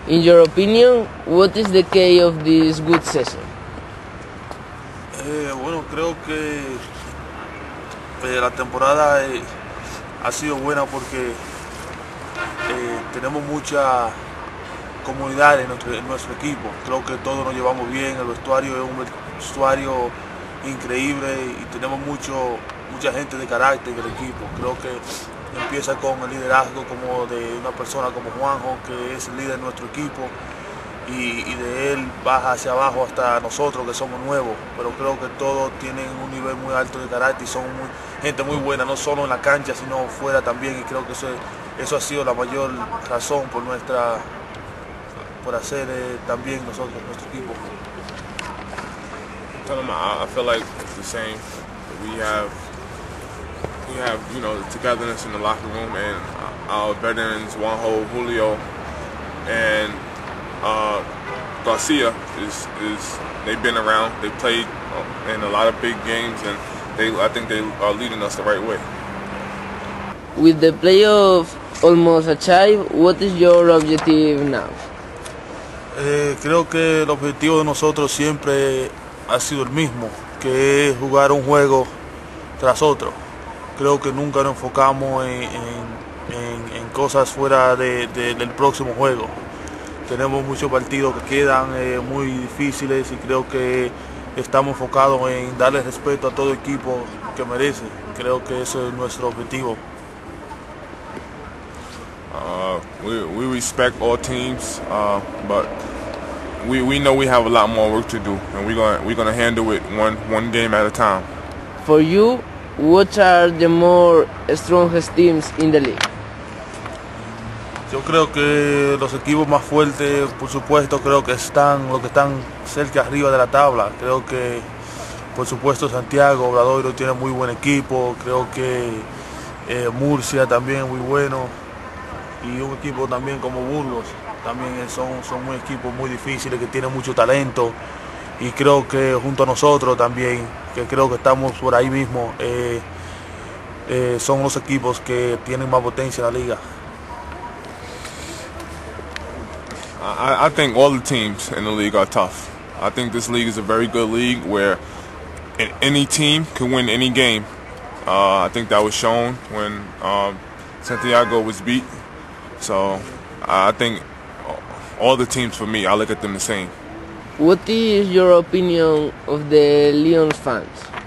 In your opinion, what is the key of this good season? Bueno, creo que la temporada ha sido buena porque tenemos mucha comunidad en nuestro equipo. Creo que todos nos llevamos bien, el vestuario es un vestuario increíble y tenemos mucha gente de carácter en el equipo. Creo que empieza con el liderazgo como de una persona como Juanjo, que es el líder de nuestro equipo, y de él baja hacia abajo hasta nosotros que somos nuevos, pero creo que todos tienen un nivel muy alto de carácter y son gente muy buena, no solo en la cancha sino fuera también, y creo que eso ha sido la mayor razón por hacer también nosotros, nuestro equipo. I feel like it's the same. We have the togetherness in the locker room, and our veterans Juanjo, Julio, and Garcia they've been around. They played in a lot of big games, and I think they are leading us the right way. With the playoff almost achieved, what is your objective now? Creo que el objetivo de nosotros siempre ha sido el mismo, que es jugar un juego tras otro. Creo que nunca nos enfocamos en cosas fuera del próximo juego. Tenemos muchos partidos que quedan muy difíciles y creo que estamos enfocados en darle respeto a todo equipo que merece. Creo que ese es nuestro objetivo. We respect all teams, but we know we have a lot more work to do, and we're gonna handle it one game at a time. For you, what are the more strongest teams in the league? Yo creo que los equipos más fuertes, por supuesto, creo que están los que están cerca arriba de la tabla. Creo que, por supuesto, Santiago, Obradoiro tiene muy buen equipo. Creo que Murcia también es muy bueno. Y un equipo también como Burgos, también son un equipo muy difíciles que tienen mucho talento. Y creo que junto a nosotros también, que creo que estamos por ahí mismo, son los equipos que tienen más potencia en la liga. I think all the teams in the league are tough. I think this league is a very good league where any team can win any game. I think that was shown when Santiago was beat. So I think all the teams, for me, I look at them the same. What is your opinion of the Lions fans?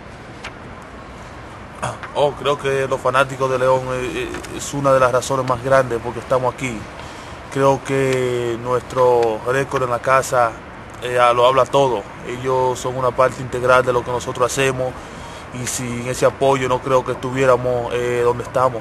Creo que los fanáticos de León es una de las razones más grandes porque estamos aquí. Creo que nuestro récord en la casa lo habla todo. Ellos son una parte integral de lo que nosotros hacemos y sin ese apoyo no creo que estuviéramos donde estamos.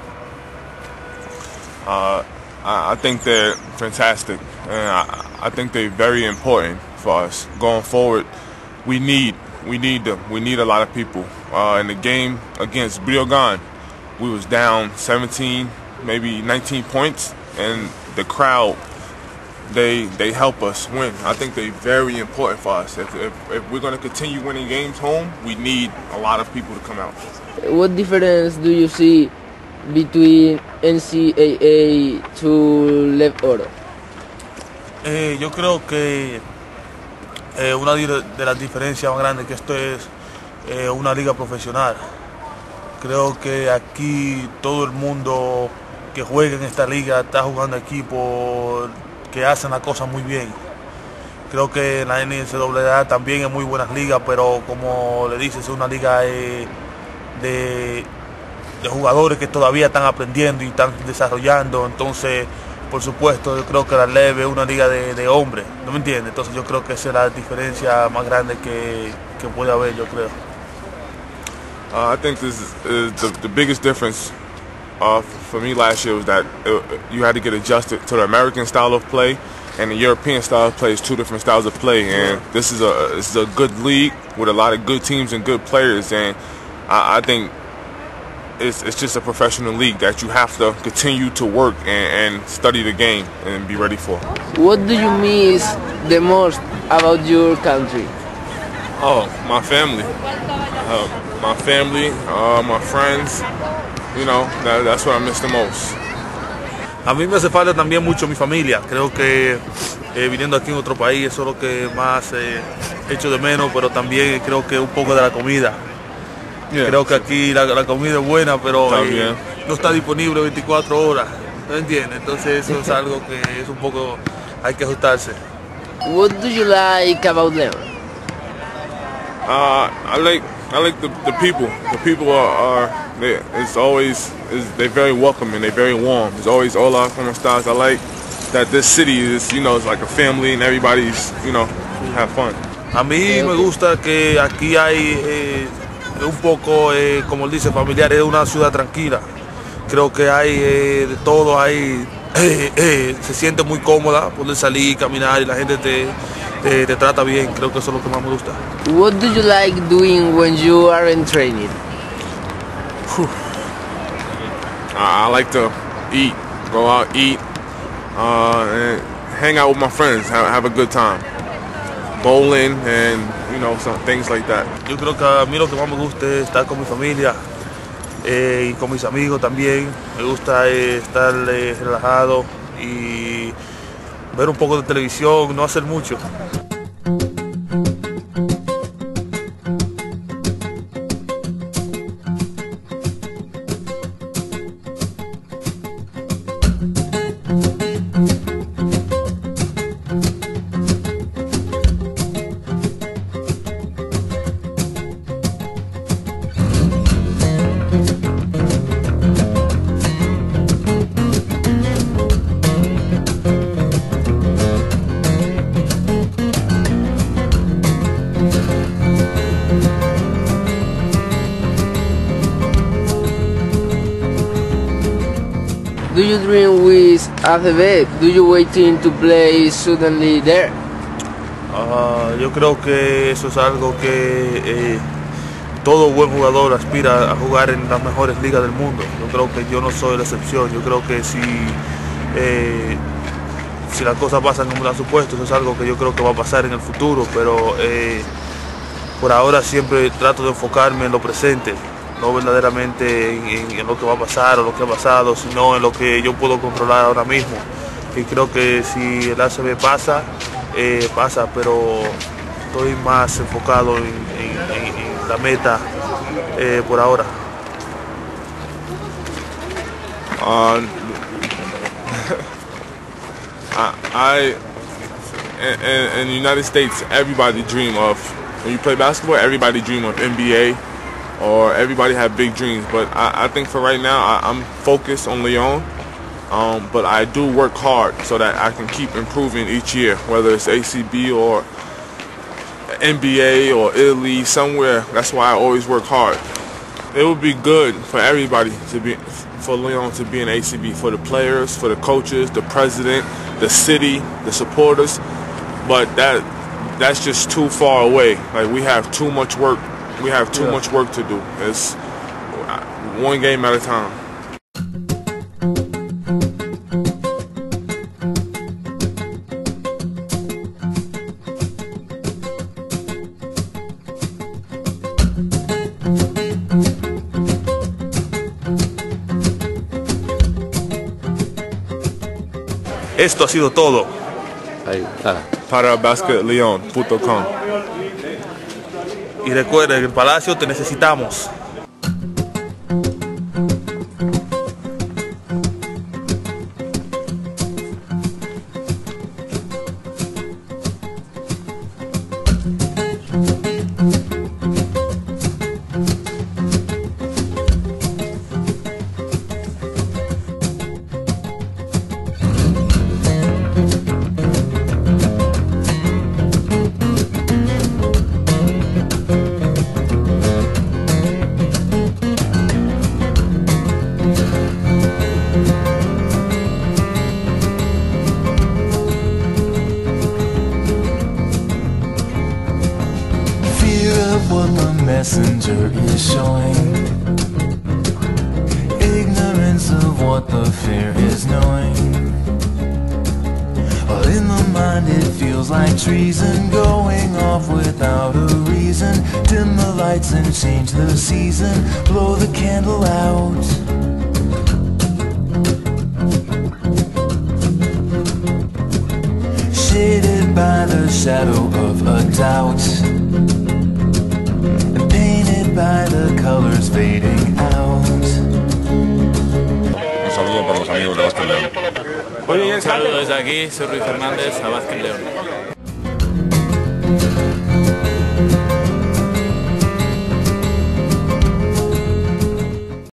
I think they're fantastic, and I think they're very important for us going forward. We need them. We need a lot of people. In the game against Briogan, we was down 17, maybe 19 points, and the crowd, they help us win. I think they're very important for us. If we're going to continue winning games home, we need a lot of people to come out. What difference do you see between NCAA to Lev Oro? Yo creo que una de las diferencias más grandes que esto es una liga profesional. Creo que aquí todo el mundo que juega en esta liga está jugando equipos que hacen las cosas muy bien. Creo que la NCAA también es muy buena liga, pero como le dices, es una liga de jugadores que todavía están aprendiendo y están desarrollando. Entonces, por supuesto, yo creo que la LEV es una liga de hombres, ¿no me entiendes? Entonces yo creo que esa es la diferencia más grande que puede haber, yo creo. I think this is the biggest difference for me last year was that you had to get adjusted to the American style of play, and the European style of play is two different styles of play. And this is a good league with a lot of good teams and good players, and I think it's just a professional league that you have to continue to work and study the game and be ready for. What do you miss the most about your country? Oh, my family. My friends. You know, that's what I miss the most. A mí me hace falta también mucho mi familia. Creo que viniendo aquí en otro país, eso es lo que más echo de menos, pero también creo que un poco de la comida. Yeah. Creo que aquí la comida es buena, pero no está disponible 24 horas. ¿No entiendes? Entonces eso es algo que es un poco, hay que ajustarse. What do you like about León? I like the people. The people they're very welcoming. They're very warm. It's always hola, como estás. I like that this city is, it's like a family and everybody's, have fun. A mí me gusta que aquí hay un poco, como él dice, familiar. Es una ciudad tranquila. Creo que hay de todo, se siente muy cómoda poder salir, caminar y la gente te trata bien. Creo que eso es lo que más me gusta. What do you like doing when you are in training? I like to eat, go out, eat, and hang out with my friends, have a good time. Bowling and, some things like that. Yo creo que a mí lo que más me gusta es estar con mi familia y con mis amigos también. Me gusta estar relajado y ver un poco de televisión, no hacer mucho. Do you dream with ACB? Do you waiting to play suddenly there? Yo creo que eso es algo que todo buen jugador aspira a jugar en las mejores ligas del mundo. Yo creo que yo no soy la excepción. Yo creo que si las cosas pasan como las supuesto, eso es algo que yo creo que va a pasar en el futuro, pero por ahora siempre trato de enfocarme en lo presente. No verdaderamente en lo que va a pasar o lo que ha pasado, sino en lo que yo puedo controlar ahora mismo. Y creo que si el ACB pasa, pasa, pero estoy más enfocado en la meta por ahora. In the United States, everybody dream of, when you play basketball, everybody dream of NBA. Or everybody have big dreams, but I think for right now I'm focused on León, but I do work hard so that I can keep improving each year, whether it's ACB or NBA or Italy, somewhere. That's why I always work hard. It would be good for everybody for León to be in ACB, for the players, for the coaches, the president, the city, the supporters, but that's just too far away. Like, we have too much work. We have too much work to do. It's one game at a time. Esto ha sido todo. Para basketleon.com. Y recuerden, en el Palacio te necesitamos. What the messenger is showing, ignorance of what the fear is knowing. Well, in the mind it feels like treason, going off without a reason. Dim the lights and change the season, blow the candle out. shadow of a doubt, and painted by the colors fading out. Un saludo para los amigos de Vázquez León. Un saludo desde aquí, soy Ruiz Fernández, a Vázquez León.